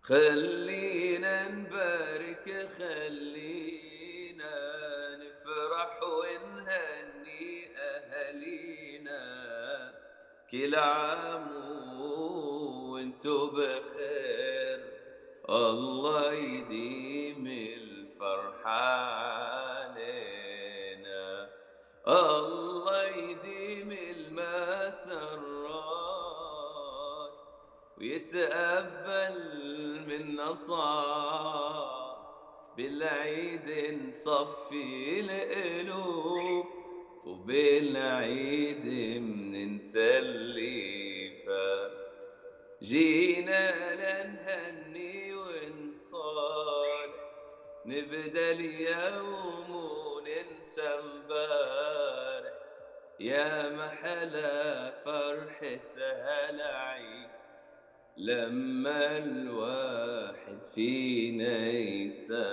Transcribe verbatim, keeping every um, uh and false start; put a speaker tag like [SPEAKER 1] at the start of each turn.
[SPEAKER 1] خلينا نبارك، خلينا نفرح ونهني أهالينا، كل عام وانتو بخير، الله يديم الفرحة علينا، الله يديم المسرات ويتقبل منا طاعات، بالعيد نصفي القلوب وبالعيد مننسى اللي فات، جينا لنهني ونصالح، نبدأ اليوم وننسى امبارح، يا محلى فرحة هالعيد لما الواحد فينا يسافر.